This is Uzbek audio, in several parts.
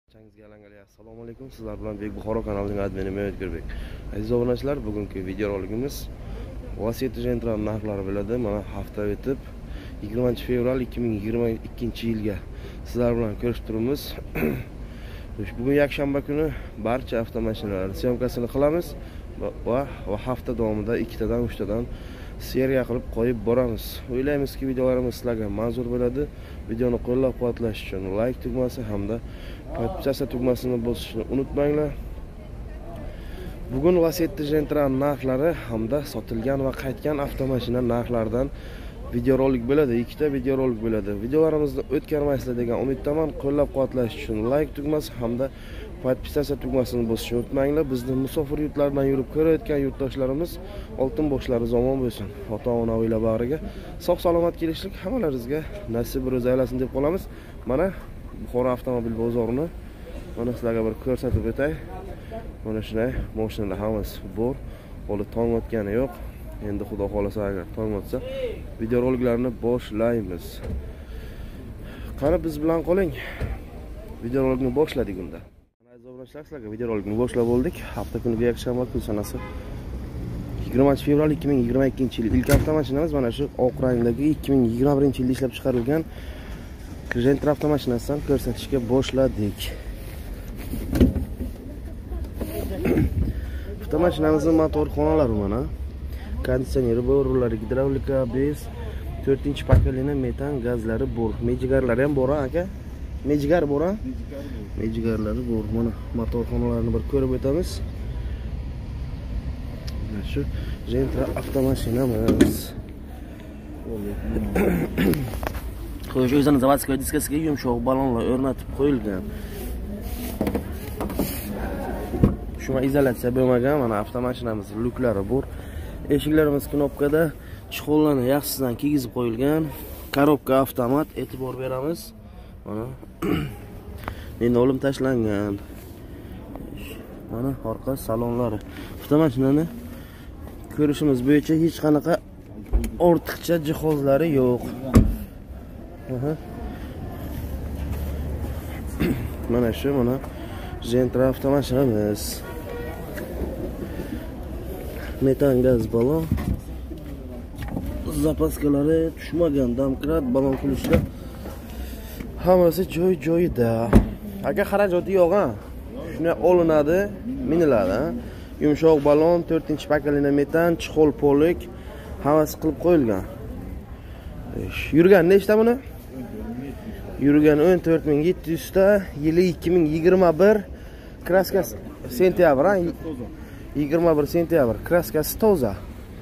Assalomu alaykum. Sizlar bilan Bek Buxoro kanalining admini Mehmetgirbek. Aziz obunachilar, bugungi video roligimiz Lacetti Gentra narxlari bo'ladi. Mana hafta o'tib 20-fevral 2022-yilga sizlar bilan ko'rishib turibmiz. Bugun yakshanba kuni barcha avtomashinalar syomkasini qilamiz va hafta davomida 2 tadan 3 tadan seriya qilib qo'yib boramiz. O'ylaymizki, videolarimiz sizlarga manzur bo'ladi. Videoni qo'llab-quvvatlash uchun like tugmasi hamda podpisatsiya tugmasini bosishni unutmanglar. Bugun Lacetti Gentra narxlari hamda sotilgan va qaytgan avtomashina narxlaridan videorolik bo'ladi. 2 ta videorolik bo'ladi. Videolarimizni o'tkazmaysizlar degan umiddaman. Qo'llab-quvvatlash uchun like tugmasi hamda podpisatsiya tugmasini bosishni unutmanglar. Bizni musofir yurtlardan yurib ko'rayotgan yurtdoshlarimiz oltin boshlari zamon bo'lsin. Ota-ona oila bag'riga sog'-salomat kelishlik hammalaringizga nasib ro'za aylasin deb qolamiz. Mana Buxoro avtomobil bozorini mana sizlarga bir ko'rsatib o'tay. Mana shunday mashinalar hammasi bor. Hali tong otgani yo'q. Endi xudo xolasa agar tong otsa videoroliklarni boshlaymiz. Qani biz bilan qoling. Videorolikni boshladik unda. Aziz obunachilar, sizlarga videorolikni boshlab bo'ldik. Hafta kuniga yakshanba kun sanasi 20-fevral 2022-yil ilk avtomashinamiz mana shu oq rangdagi 2021-yilda ishlab chiqarilgan Gentra avtomashinasidan ko'rsatishga boshladik. Avtomashinamizning motor xonalari mana. Konditsioneri bor, rullari gidravlika, ABS, 4-pokoleniya metan gazlari bor. Mejigarlari ham bor, aka. Mejigar bor, ha? Mejigarlari bor. Mana motor xonalarini bir ko'rib o'tamiz. Mana shu Gentra avtomashinamiz. Xo'sh, o'zini zavodskiy diskasiga yumshoq balonlar o'rnatib qo'yilgan. Shunga izolyatsiya bo'lmagan, mana avtomashinamiz luklari bor. Eshiklarimiz knopkada, chexollarni yaxshisidan kiygizib qo'yilgan. Korobka avtomat, e'tibor beramiz. Mana endi olim tashlangan. Mana orqa salonlari. Avtomashinani ko'rishimiz bo'yicha hech qanaqa ortiqcha jihozlari yo'q. Mana shu mana Gentra avtomashinamiz. Metan gaz balon. Zapaskalari tushmagan, domkrat, balon kulishlar hammasi joy-joyida. Aka xarajati yo'q, ha? Shuni olinadi, miniladi, ha? Yumshoq balon, 4-pokoleniya metan, chexol polik hammasi qilib qo'yilgan. Yurgan nechta buni? Yurgan 14700 ta, yili 2021, kraskasi sentyabr, ha? 21 sentyabr, kraskasi toza.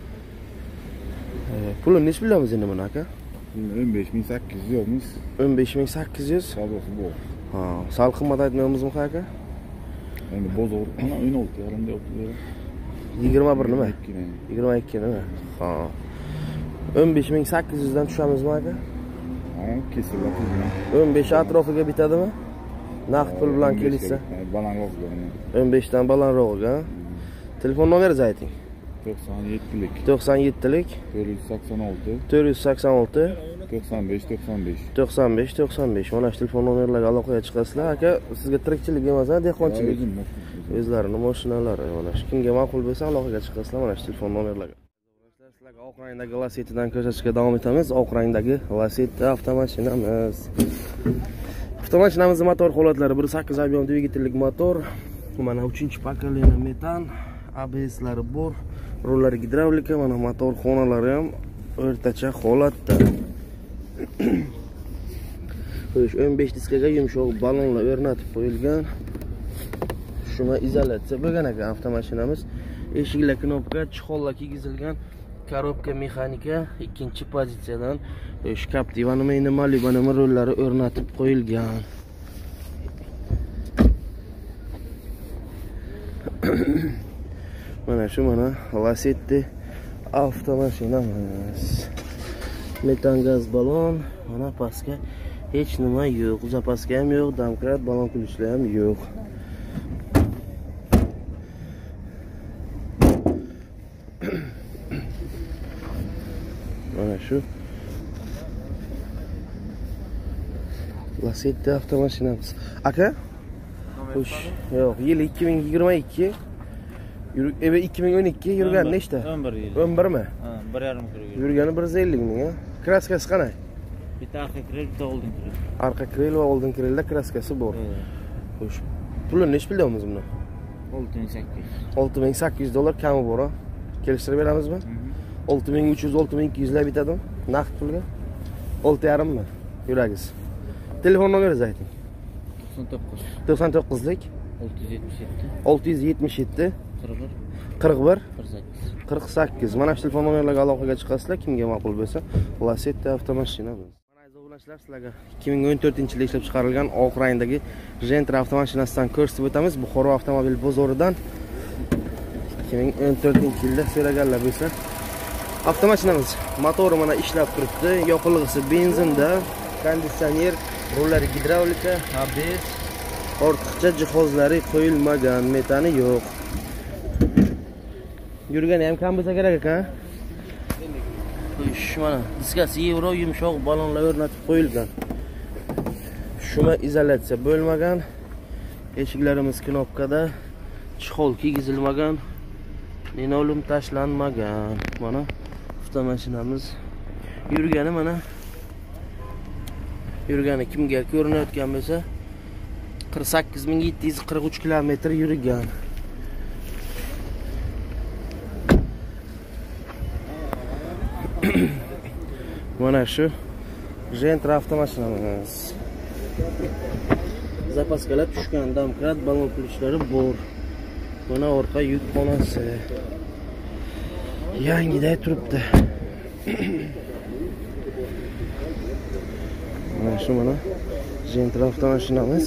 Pulini nech bilamiz endi buni, aka? 15800 yo'qmiz. 15800. Savdosi bor. Ha, sal qimmat aytmayapmizmi, aka? Endi bozor, ana 16 yarimda o'tdi. 21 nima? 22 nima? Ha. 15800 dan tushamizmi, aka? Ha, kesiladi. 15 atrofiga bitadimi? Naqd pul bilan kelsa. Balandroq. 15 dan balandroq, ha? Telefon nomeringizni ayting. 97lik 97lik 486 486 95 95. Mana shu telefon nomerlarga aloqaga chiqasizlar. Aka, sizga tirikchilik emas, dehqonchilik. O'zlarining mashinalari. Mana shu kimga ma'qul bo'lsa aloqaga chiqasizlar mana shu telefon nomerlarga. Sizlarga oq rangdagi Lacetti'dan ko'rsatishga davom etamiz. Oq rangdagi Lacetti avtomashinamiz. Avtomashinamizning motor holatlari 1.8 объем dvigatellik motor. Mana 3-pokoleniya metan, ABS'lari bor. Rullari gidravlika, mana motor xonalari ham o'rtacha holatda. Xo'sh, 15 diskaga yumshoq balonlar o'rnatib qo'yilgan. Shuna izolyatsiya bo'lgan ekan avtomashinamiz. Eshiklar knopka, chexollar kiygizilgan, korobka mexanika, 2-pozitsiyadan shkaptiva nima rullari o'rnatib qo'yilgan. Mana shu mana Lacetti avtomashinamiz. Metan gaz balon, mana pastga hech nima yo'q, zapaska ham yo'q, domkrat, balon kulishlar ham yo'q. Mana shu Lacetti avtomashinamiz. Aka, Xo'sh, yo'q, yili 2022. 2012 yurgan nechta? 11 yil. 11 mi? Ha, 1,5 kg. Yurgani 150 ming, ha? Kraskasi qanday? Bitta arqa kiril, bitta oldin kiril. Arqa kril va oldin krilda kraskasi bor. Xo'sh. Pulini nech pildamiz buni? 6800. 6800 dollar kami bor, ha? Kelishtirib beramizmi? 6300, 6200 lab bitadimi? Naqd pulga? 6,5 mi? Yuragiz. Telefon nomeringizni ayting. 99 99lik 677 677 41 41 48. 48. Mana shu telefon nomerlarga aloqaga chiqasizlar, kimga ma'qul bo'lsa. Lacetti avtomashina. Mana azoblanishlar sizlarga 2014-yilda ishlab chiqarilgan oq rangdagi Gentra avtomashinasidan ko'rsatib o'tamiz. Buxoro avtomobil bozoridan 2014-yilda so'raganlar bo'lsa, avtomashinamiz motori mana ishlab turibdi. Yoqilg'isi benzinda, konditsioner, rullari gidravlika, ABS, ortiqcha jihozlari qo'yilmagan, metani yo'q. Yurgani ham kam bo'lsa kerak ekan. Xo'sh, mana diskasi yevro yumshoq balonlar o'rnatib qo'yilgan. Shuma izolyatsiya bo'lmagan. Eshiklarimiz knopkada, chexol kiygizilmagan, linolum tashlanmagan. Mana avtomashinamiz yurgani mana. Yurgani kimga ko'rinayotgan bo'lsa 48743 kilometr yurgan. Mana shu Gentra avtomashinamiz. Zapaskalar tushgan, domkrat, balon qilishlari bor. Mana orqa yuk xonasi. Yangiday turibdi. Mana shu mana Gentra avtomashinamiz.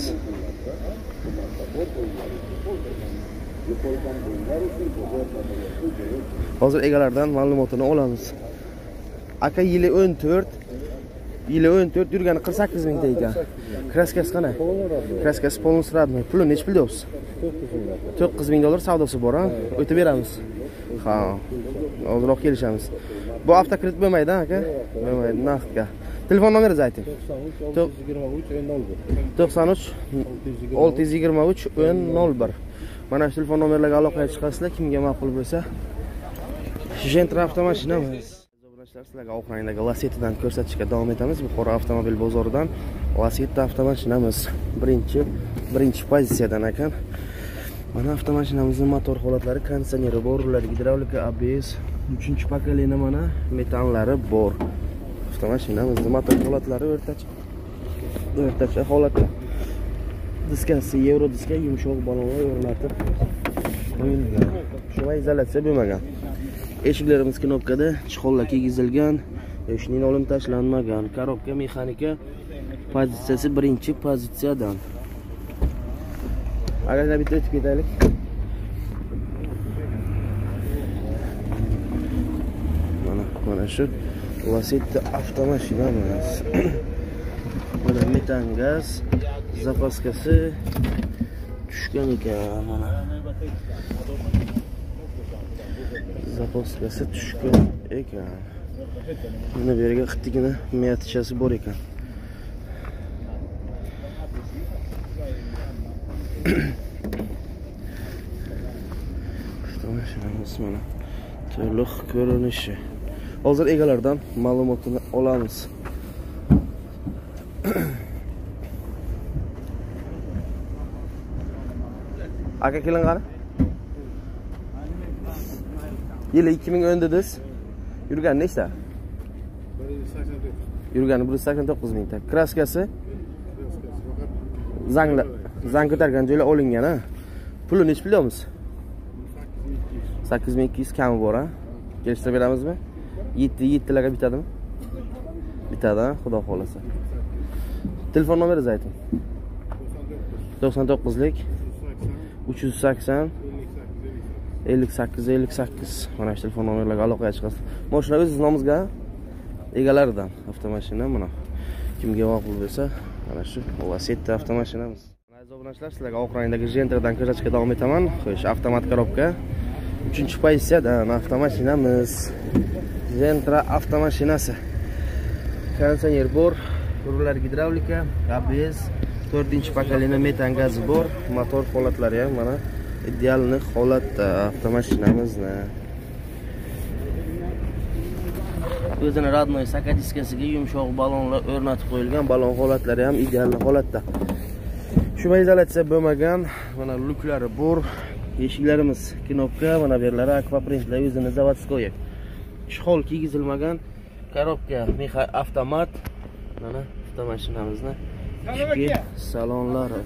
Hozir egalaridan ma'lumotini olamiz. Aka yili 14. Yili 14 yurgani 48 ming ekan. Kraskasi qanday? Kraskasi polnusradmi? Pulini nech pul deyapsiz? 9 ming dollar savdosi bor, ha? O'tib beramiz. Ha. Hozirroq kelishamiz. Bu avtokredit bo'lmaydi, aka? Bo'lmaydi, naqdga. Telefon nomeringizni ayting. 93 623 1001. Mana shu telefon nomerlarga aloqaga chiqasizlar, kimga ma'qul bo'lsa. Gentra avtomashinamiz. Sizlarga oq rangdagi Lacetti'dan ko'rsatishga davom etamiz. Buxoro avtomobil bozoridan Lacetti avtomashinamiz birinchi pozitsiyadan ekan. Mana avtomashinamizning motor holatlari, konditsioneri bor, rullari gidravlika, ABS, 3-pokoleniya mana metanlari bor. Avtomashinamizning motor holatlari o'rtacha holatda. Diskasi Euro diska, yumshoq balonlar o'rnatib qo'yilgan. Shuma izolyatsiya bo'lmagan. Eshiklarimiz knopkada, chexollar kiygizilgan, eshikning olim tashlanmagan, korobka mexanika, pozitsiyasi birinchi pozitsiyadan. Agarlar bitta o'tib ketaylik. Mana shu Lacetti avtomashinamiz. Mana metan gaz, zapaskasi tushgan ekan mana. Zapaskasi tushgan ekan. Mana bu yerga xitigina miyatchasi bor ekan. Avtomashinamiz mana to'liq ko'rinishi. Hozir egalardan ma'lumotini olamiz. Aka keling qani? Yili 2010 dediniz. Yurgan nechta? 189. Yurgani 189 mingta. Kraskasi? Zang ko'targan joylar olingan, ha? Puli nech pildamiz? 8200 kami bor, ha? Kelishtirib beramizmi? 7 larga bitadimi? Bitadi, xudo xolasa. Telefon nomeringizni ayting. 99lik 380 58. Mana shu telefon nomerlarga aloqaga chiqasiz. Mashina o'z nomingizga egalaridan avtomashina mana. Kimga ma'qul bo'lsa, mana shu Lacetti avtomashinamiz. Aziz obunachilar, sizlarga oq rangdagi Gentradan ko'rsatishga davom etaman. Xo'sh, avtomat korobka 3-pozitsiyadan avtomashinamiz. Gentra avtomashinasi. Konditsioner bor, rullar gidravlika, ABS, 4-pokoleniya metan gazi bor. Motor holatlari ham mana idealni holatda avtomashinamizni. O'zini radnoy sakadiskasiga yumshoq balonlar o'rnatib qo'yilgan. Balon holatlari ham ideal holatda. Shuma izolyatsiya bo'lmagan, mana luklari bor. Eshiklarimiz knopka, mana bu yerlari akvaprintlar, o'zini zavodskoy. Chexol kiygizilmagan, korobka avtomat. Mana avtomashinamizni ichki salonlari.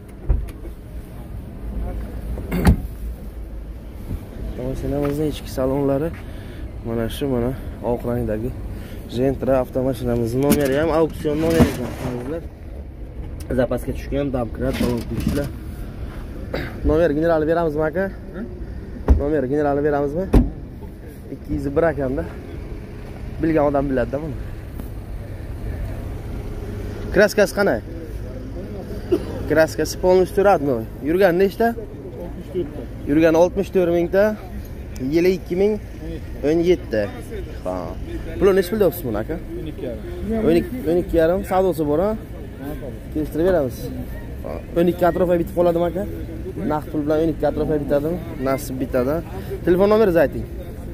Avtomashinamizning ichki salonlari mana shu, mana oq rangdagi Gentra avtomashinamizning nomeri ham auksion nomeri ekan. Zapaska tushgan, damkrat, balon kuchlar. Nomer generalni beramizmi aka? Nomer generalni beramizmi? 201 ekanda. Bilgan odam biladi-da buni. Kraskasi qanday? Kraskasi полностью родной. Yurgan nechta? 64 ta. Yurgan 64 mingta. Yili 2017. Ha. Pul nech pul deyapsiz buni aka? 12,5 savdosi bor, ha? Kelishtirib beramiz. 12 atrofga bitib qoladimi aka? Naqd pul bilan 12 atrofga bitadimi? Nasib bitadi. Telefon nomeringizni ayting.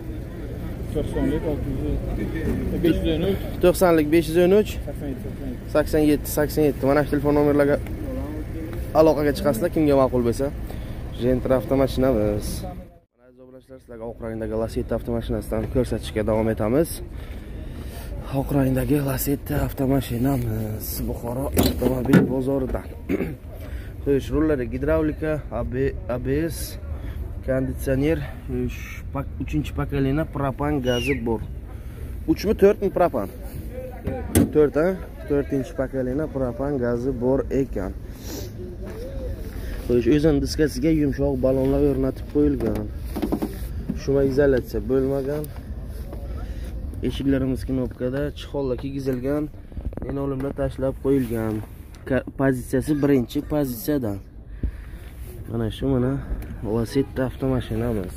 90lik 513 87. Mana shu telefon nomerlarga aloqaga chiqasizlar, kimga ma'qul bo'lsa. Gentra avtomashinamiz. Mana aziz obunachilar, sizlarga oq rangdagi Lacetti avtomashinasidan ko'rsatishga davom etamiz. Oq rangdagi Lacetti avtomashinamiz Buxoro avtomobil bozoridan. Xo'sh, rullari gidravlika, ABS, konditsioner, 3-pokoleniya propan gazi bor. 3 mi 4 mi propan? 4 ha? 4-pokoleniya propan gazi bor ekan. Xo'sh, o'zini diskasiga yumshoq balonlar o'rnatib qo'yilgan. Shuma izolyatsiya bo'lmagan. Eshiklarimiz knopkada, chexollar kiygizilgan, linoleumlar tashlab qo'yilgan. Pozitsiyasi birinchi pozitsiyadan. Mana shu, mana Lacetti avtomashinamiz.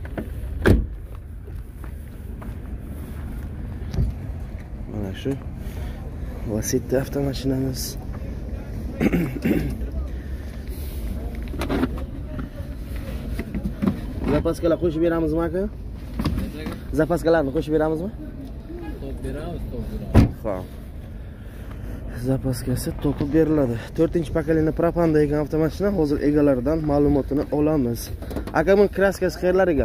Mana shu Lacetti avtomashinamiz. Zapaskalar qo'shib beramizmi aka? Zapaskalarni qo'shib beramizmi? Beramiz. Ha. Zapaskasi topib beriladi. 4-pokoleniya propanda ekan avtomashina. Hozir egalaridan ma'lumotini olamiz. Aka, bu kraskasi qayerlariga?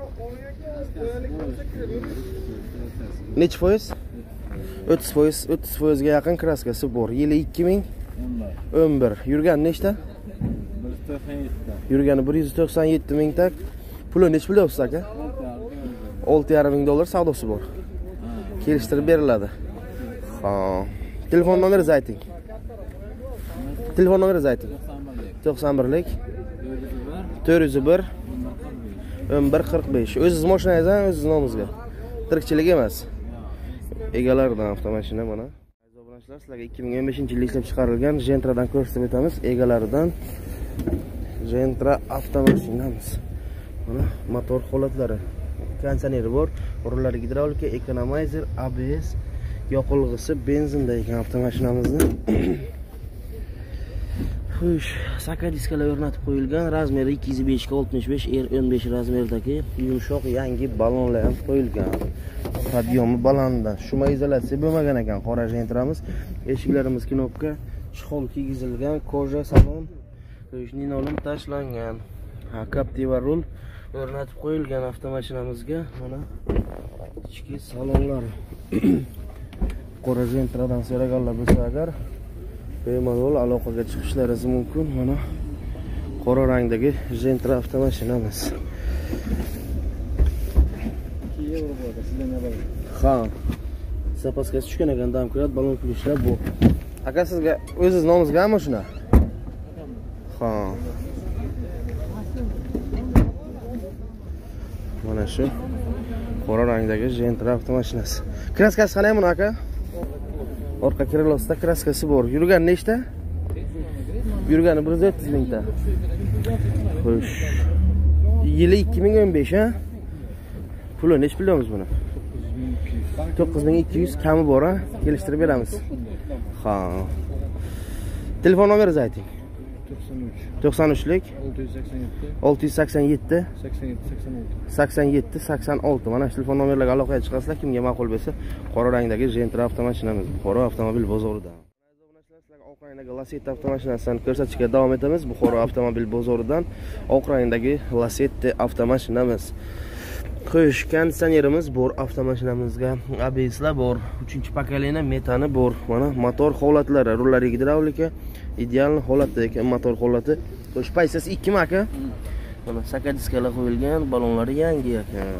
Nech foiz? 30%. 30% ga yaqin kraskasi bor. Yili 2011. Yurgan nechta? 197 ta. Yurgani 197 mingta. Puli nech pul deyapsiz aka? 6,5 ming dollar savdosi bor. Kelishtirib beriladi. Ha. Telefon nomeringizni ayting. Telefon nomeringizni ayting. 91lik 401 1145. O'zingiz mashinangizdan o'zingiz nomingizga. Tirikchilik emas. Egalaridan avtomashina mana. Aziz obunachilar, sizlarga 2015-yilda ishlab chiqarilgan Gentradan ko'rsatib o'tamiz. Egalaridan Gentra avtomashinamiz. Mana motor holatlari. Konditsioneri bor, rullari gidravlika, ekonomizer, ABS, yoqilg'isi benzinda ekan avtomashinamizni. Xo'sh, sakadiskalar o'rnatib qo'yilgan, razmeri 205 ga 65, 15 razmerdagi yumshoq yangi balonlar ham qo'yilgan. Podyomi balanddan. Shuma izolyatsiya bo'lmagan ekan qora Gentramiz. Eshiklarimiz knopka, chexol kiygizilgan, koja salon, linoleum tashlangan. Captiva rul o'rnatib qo'yilgan avtomashinamizga. Mana ichki salonlar. Qora Gentradan so'raganlar bo'lsa agar bemalol aloqaga chiqishlaringiz mumkin. Mana qora rangdagi Gentra avtomashinamiz. 2 euro bo'ladi, sizdan nima? Ha. Zapaskasi tushgan ekan, damkrat, balon kulishlar bu. Aka, sizga o'zingiz nomingizga mashina? Ha. Mana shu qora rangdagi Gentra avtomashinasi. Kraskasi qanday buni aka? Orqa krelosida kraskasi bor. Yurgan nechta? Yurgani 130 mingta. Xo'sh. Yili 2015 ha? Puli nech pul deymiz buni? 9200 kami bor ha? Kelishtirib beramiz. Ha. Telefon nomeringizni ayting. 93 93lik 687 687 87 86. 87 86. Mana shu telefon nomerlarga aloqaga chiqasizlar. Kimga ma'qul bo'lsa, qora rangdagi Gentra avtomashinamiz Buxoro avtomobil bozorida. Sizlarga oq rangdagi Lacetti avtomashinasini ko'rsatishga davom etamiz. Buxoro avtomobil bozoridan oq rangdagi Lacetti avtomashinamiz. Xo'sh, konditsionerimiz bor avtomashinamizga, ABSlar bor, 3-pokoleniya metani bor. Mana motor holatlari, rullari gidravlika ideal holatda ekan motor holati. Xo'sh, paysasi 2 mi aka? Mana sakadiskalar qo'yilgan, balonlari yangi ekan.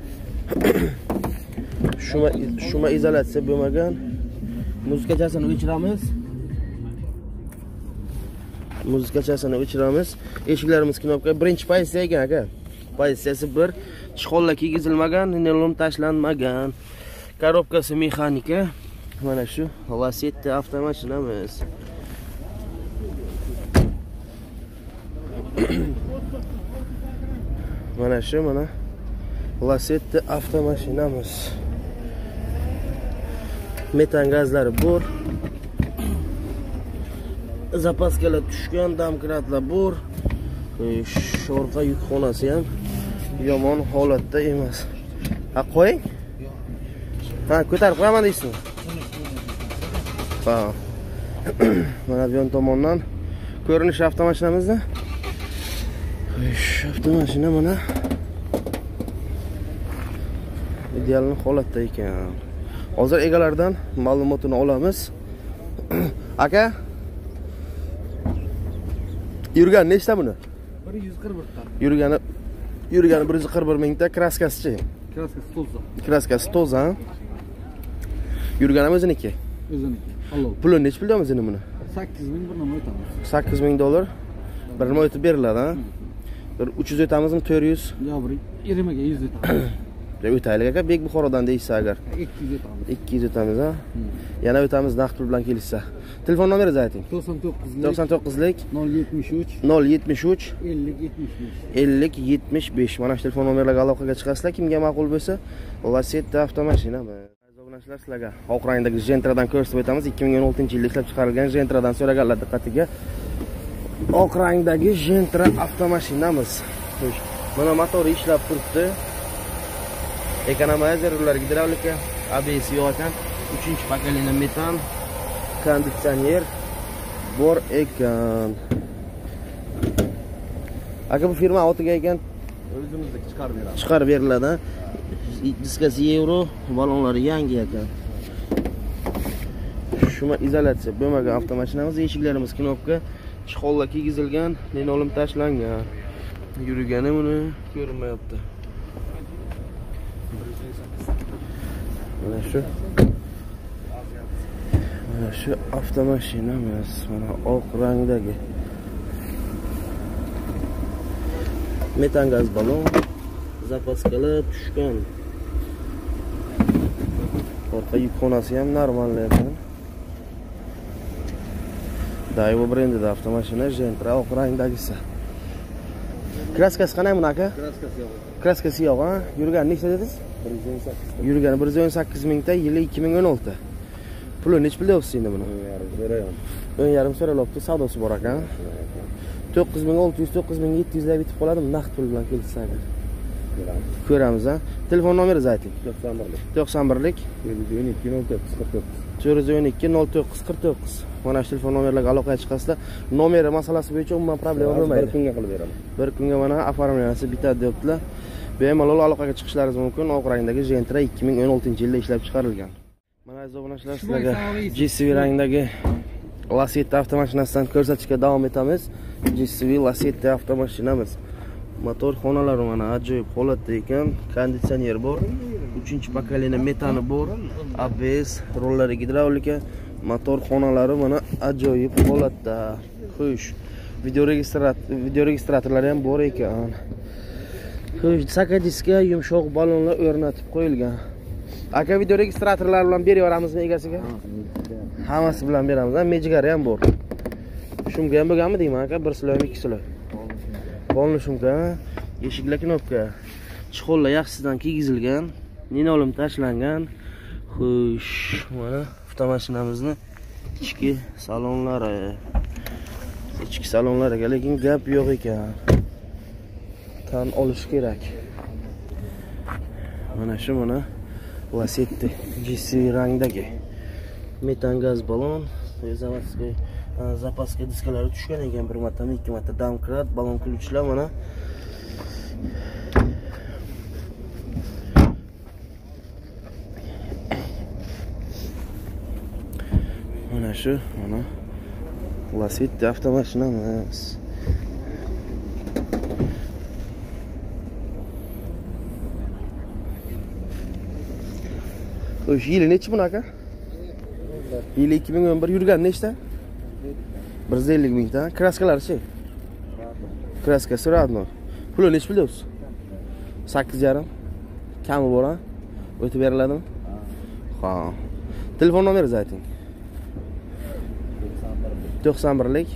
Shuma izolyatsiya bo'lmagan. Muzikachasini o'chiramiz. Eshiklarimiz knopka, birinchi pozitsiya ekan aka. Pozitsiyasi 1, chixollar kiygizilmagan, nilon tashlanmagan. Korobkasi mexanika. Mana shu Lacetti avtomashinamiz. Mana shu Lacetti avtomashinamiz. Metan gazlari bor. Zapaskalar tushgan, domkratlar bor. Orqa yuk xonasi ham yomon holatda emas. Ha, qo'ying. Ha, ko'tarib qo'yaman deysizmi? Ha. Mana bu yon tomondan ko'rinish avtomashinamizda. Avtomashina mana ideal holatda ekan. Hozir egalaridan ma'lumotini olamiz. Aka, yurgan nechta buni? 141 ta. Yurgani 141 mingta, kraskasi-chi? Kraskasi toza. Yurgani o'ziniki. Alloh. Puli nech pulda o'zini buni? 8000 bir nima o'tamiz. $8000 bir nima o'tib beriladi, ha? 300 o'tamizmi, 400? Yo, bir 20 ga 100 o'tamiz. O'taylik aka, Bek Buxorodan deysiz agar. 200 o'tamiz. 200 o'tamiz, ha? Yana o'tamiz naqd pul bilan kelishsa. Telefon nomeringizni ayting. 99lik 073 073 50 75. 50 75. Mana shu telefon nomerlarga aloqaga chiqasizlar. Kimga ma'qul bo'lsa, Lacetti avtomashinami. Sizlarga oq rangdagi Gentradan ko'rsatib o'tamiz. 2016-yilda ishlab chiqarilgan Gentradan so'raganlar diqqatiga. Oq rangdagi Gentra avtomashinamiz. Mana motori ishlab turibdi. Ekonomizer, rullari gidravlika, ABS yo'q ekan. 3-pokoleniya metan, konditsioner bor ekan. Aka, bu firma otiga ekan, O'zimizniki chiqarib beriladi. Diskasi euro, balonlari yangi ekan. Shuma izolyatsiya bo'lmagan avtomashinamiz, eshiklarimiz knopka, chixollar kiygizilgan, linoleum tashlangan. Yurgani buni ko'rinmayapti. Mana shu avtomashinamiz, mana oq rangdagi. Metan gaz balon, zapaskalar tushgan. Orqa yuk xonasi ham normal ekan. Daewoo brendida avtomashina, Gentra oq rangdagisi. Kraskasi qanday buni aka? Kraskasi yo'q, ha? Yurgan nechta dedingiz? 118. Yurgan 118 mingta, yili 2016. Puli nech pulda o'tsin endi buni? 10,5 so'ralibdi, savdosi bor ekan. 9600, 9700 lar bitib qoladimi naqd pul bilan kelsa agar. Ko'ramiz, ha. Telefon nomeringizni ayting. 91lik 412 0949. Mana shu telefon nomerlarga aloqaga chiqasizlar. Nomeri masalasi bo'yicha umuman problema bo'lmaydi. Bir kunga qilib beraman. Bir kunga mana oformlanasi bitadi deyaptilar. Bemalol aloqaga chiqishlaringiz mumkin. Oq rangdagi Gentra 2016-yilda ishlab chiqarilgan. Mana aziz obunachilar, sizlarga GSV rangdagi Lacetti avtomashinasidan ko'rsatishga davom etamiz. GSV Lacetti avtomashinamiz. Motor xonalari mana ajoyib holatda ekan, konditsioner bor, 3-pokoleniya metani bor, ABS, rollari gidravlika, motor xonalari mana ajoyib holatda. Xo'sh, video registratorlari ham bor ekan. Xo'sh, sakadiska yumshoq balonlar o'rnatib qo'yilgan. Aka, video registratorlari bilan beraveramizmi egasiga? Hammasi bilan beramiz. Mejgari ham bor. Shumka ham bo'lganmi deyman aka? 1 kilo, 2 kilo. Bolni shumka, eshiklar knopka, chixollar yaxshisidan kiygizilgan, linoleum tashlangan. Xo'sh, mana avtomashinamizni ichki salonlari. ichki salonlarga lekin gap yo'q ekan. Tan olish kerak. Mana shu mana Lacetti GC rangdagi metan gaz balon, zavodskiy zapaska diskalari tushgan ekan, bir martami, ikki marta domkrat, balon ключlar mana. Mana shu mana Lacetti avtomashinamiz. O'sha yili nechi bunaqa? Yili 2011 yurgan nechta? 150 mingta. Kraskalari-chi? Kraskasi radno. Puli nech pul deysiz? 8,5. Kami bor, ha? O'tib beriladimi? Ha. Telefon nomeringizni ayting. 91lik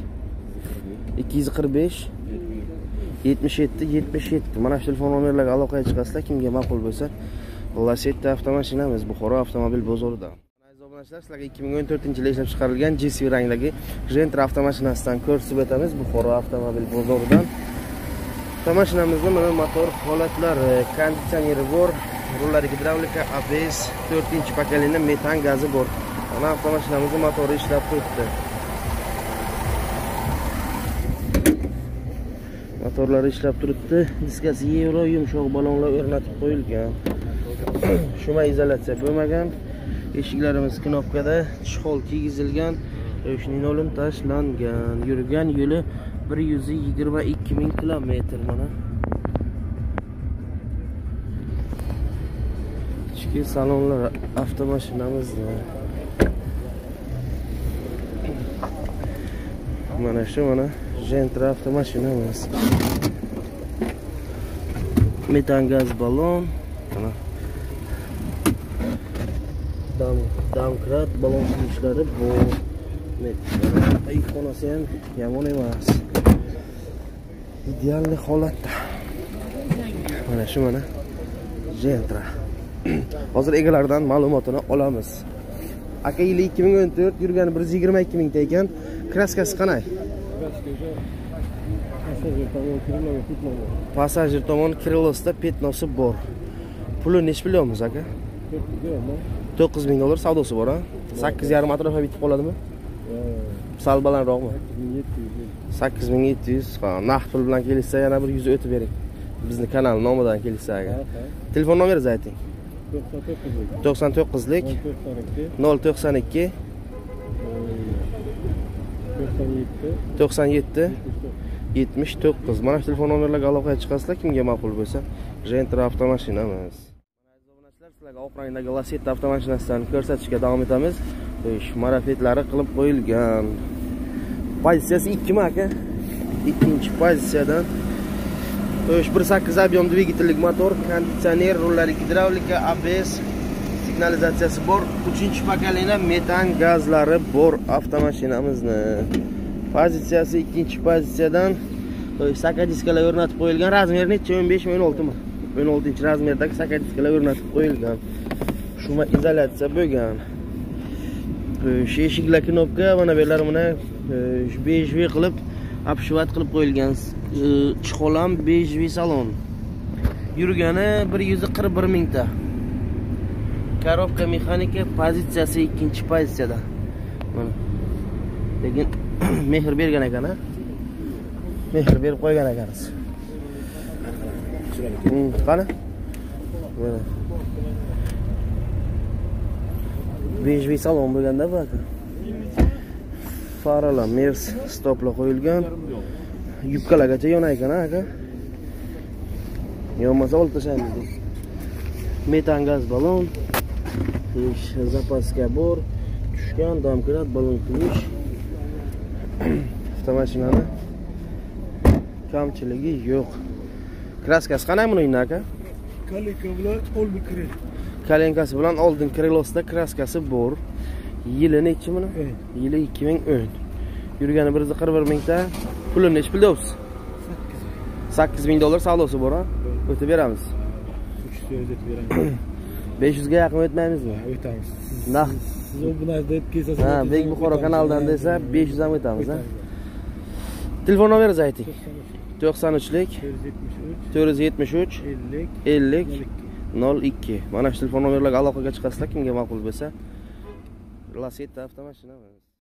245 77 77. Mana shu telefon nomerlarga aloqaga chiqasizlar, kimga ma'qul bo'lsa. Lacetti avtomashinamiz Buxoro avtomobil bozorida. Aziz obunachilar, sizlarga 2014-yilda ishlab chiqarilgan GC rangdagi Gentra avtomashinasidan ko'rsatib o'tamiz Buxoro avtomobil bozoridan. Avtomashinamizda mana motor holatlari, konditsioneri bor, rullar gidravlika, ABS, 4-pokoleniya metan gazi bor. Mana avtomashinamizning motori ishlab turibdi. Motorlari ishlab turibdi. Diskasi Euro yumshoq balonlar o'rnatib qo'yilgan. Shuma izolyatsiya bo'lmagan. Eshiklarimiz knopkada, chexol kiygizilgan, o'shning olim tashlangan. Yurgan yo'li 122 ming kilometr mana. Ichki salonlar avtomashinamizda. Mana shu mana Gentra avtomashinamiz. Metan gaz balon. Mana domkrat balon ishlari bu. Xonasi ham yomon emas. Ideal holatda. Mana shu mana Gentra. Hozir egalaridan ma'lumotini olamiz. Aka yili 2014, yurgani 122 mingta ekan. Kraskasi qanday? Passajir tomon krilosida petnosi bor. Puli nech bilyapmiz aka? 9 ming dollar savdosi bor, ha? 8,5 atrofga bitib qoladimi? Sal balandroqmi? 8700. Ha, naqd pul bilan kelsa yana bir 100 o'tib bering. Bizning kanal nomidan kelsa aka. Telefon nomeringizni ayting. 99lik 092 97 79. Mana shu telefon nomerlarga aloqaga chiqasizlar, kimga ma'qul bo'lsa. Gentra avtomashinamiz. Aziz obunachilar, sizlarga oq rangdagi Lacetti avtomashinasidan ko'rsatishga davom etamiz. Marafetlari qilib qo'yilgan. Pozitsiyasi 2 mi aka? Ikkinchi pozitsiyadan 1.8 объем dvigatellik motor, konditsioner, rullari gidravlika, ABS, signalizatsiyasi bor. 3-pokoleniya metan gazlari bor avtomashinamizni. Pozitsiyasi 2-pozitsiyadan 8 diskalar o'rnatib qo'yilgan. Razmeri necha? 15 mi 16 mi? 16 razmerdagi 8 diskalar o'rnatib qo'yilgan. Shuma izolyatsiya bo'lgan. Shu eshiklar knopka, mana bu yerlar mana bejvi qilib, apshvat qilib qo'yilgan. Chexol ham bejvi salon. Yurgani 141 mingta. Korobka mexanika, pozitsiyasi 2-pozitsiyada. Mana. Lekin mehr bergan ekan, ha? Mehr berib qo'ygan ekansiz. Qani? Mana. Bejvi salon bo'lganda bu aka. Faralar, mers, stoplar qo'yilgan. Yubkalargacha yonar ekan, aka. Yonmasa olib tashlaymiz. Metan gaz balon. Zapaska bor. Tushgan domkrat balon ключ. Avtomashinani kamchiligi yo'q. Kraskasi qanday buning aka? Kalenka bilan oldin kril. Kalenkasi bilan oldin krilosida kraskasi bor. Yili nechi buni? Yili 2010. Yurgani 141 mingta. Puli nech pul deyapsiz? 8 ming dollar savdosi bor, ha? O'tib beramiz. 300 o'tib beramiz. 500 ga yaqin o'tmaymizmi? O'tamiz. Naqd. Siz buni deb kelsangiz. Ha, Bek Buxoro kanalidan desa 500 ham o'tamiz, ha? Telefon nomeringizni ayting. 93lik 473 473 50 50 02. Mana shu telefon nomerlarga aloqaga chiqasizlar, kimga ma'qul bo'lsa. Lasetti avtomashina.